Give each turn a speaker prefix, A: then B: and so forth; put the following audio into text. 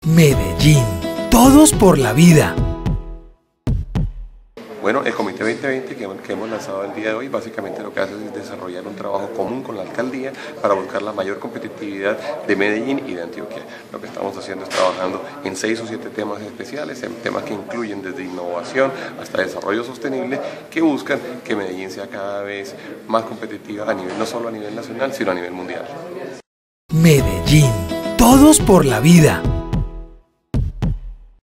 A: Medellín, todos por la vida.
B: Bueno, el Comité 2020 que hemos lanzado el día de hoy básicamente lo que hace es desarrollar un trabajo común con la alcaldía para buscar la mayor competitividad de Medellín y de Antioquia. Lo que estamos haciendo es trabajando en 6 o 7 temas especiales, en temas que incluyen desde innovación hasta desarrollo sostenible, que buscan que Medellín sea cada vez más competitiva a nivel, no solo a nivel nacional, sino a nivel mundial.
A: Medellín, todos por la vida.